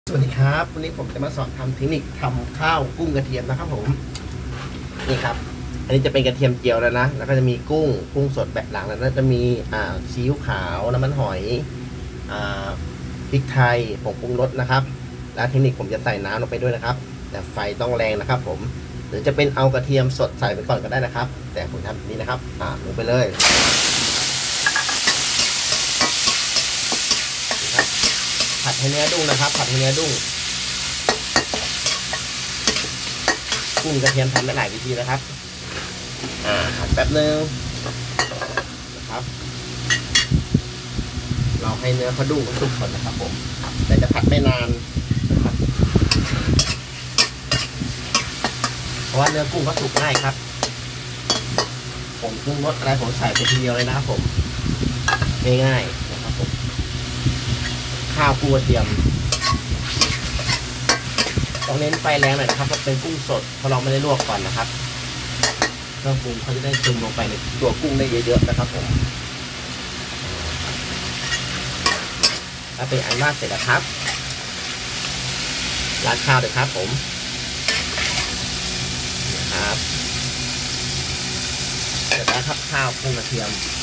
สวัสดีครับวันนี้ผมจะมาสอนทำเทคนิคทำข้าวกุ้งกระเทียมนะครับผมนี่ครับอันนี้จะเป็นกระเทียมเจียวแล้วนะแล้วก็จะมีกุ้งสดแบบหลังแล้วก็จะมีซีอิ๊วขาวน้ำมันหอยพริกไทยผงปรุงรสนะครับและเทคนิคผมจะใส่น้ำลงไปด้วยนะครับแต่ไฟต้องแรงนะครับผมหรือจะเป็นเอากระเทียมสดใส่ไปก่อนก็ได้นะครับแต่ผมทำแบบนี้นะครับลงไปเลยผัดให้เนื้อดุ้งนะครับผัดให้เนื้อดุ้งกุ้งกระเทียมทำได้หลายวิธีนะครับผัดแป๊บนึงนะครับเราให้เนื้อเขาดุ้งเขาสุกก่อนนะครับผมแต่จะผัดไม่นานนะครับเพราะว่าเนื้อกุ้งเขาสุกง่ายครับผมปรุงรสอะไรผมใส่ไปทีเดียวเลยนะครับผมง่ายๆนะครับผมข้าวกุ้งกระเทียมต้องเน้นไฟแรงหน่อยนะครับเพราะเป็นกุ้งสดเพราะเราไม่ได้ลวกก่อนนะครับเครื่องปรุงเขาจะได้ซึมลงไปในตัวกุ้งได้เยอะๆนะครับผมถ้าเป็นอันว่าเสร็จแล้วครับราดข้าวเลยครับผมนะครับเสร็จแล้วครับข้าวกุ้งกระเทียม